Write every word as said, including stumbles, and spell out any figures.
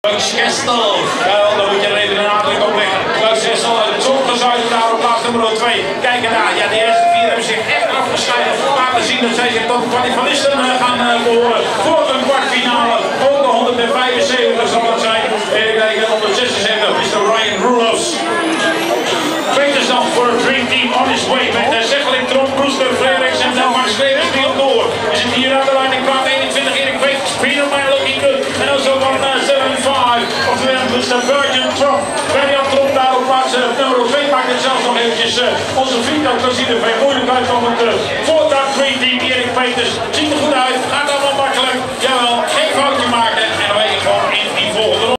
Kestel, ja, dan moet je er even een aandacht op leggen. Klaus Kestel uit het zongezuid daar op plaats nummer twee. Kijk ernaar, ja, de eerste vier hebben zich echt afgescheiden. Laten zien dat zij zich tot de kwalifinisten gaan uh, behoren voor een kwartfinale. Ook de honderdvijfenzeventig zal het zijn. Even kijken, honderdzesenzeventig is de Ryan Roelofs. Peters dan voor het Dream Team on his way met de Zeggeling, Tron, Brewster, Fredericks en uh, Max Levens die op door. We zitten hier aan de lijn in kwart eenentwintig, Erik Peters, Peter Meyer looking good. En dan zo van uh, zeven vijf, oftewel dus de Virgin Trop. Berjan Trop daar op plaats uh, nummer twee maakt het zelfs nog eventjes uh, onze vriend uit Casino. Veel moeilijk uit om het uh, voortaan Dream Team, Erik Peters. Ziet er goed uit, gaat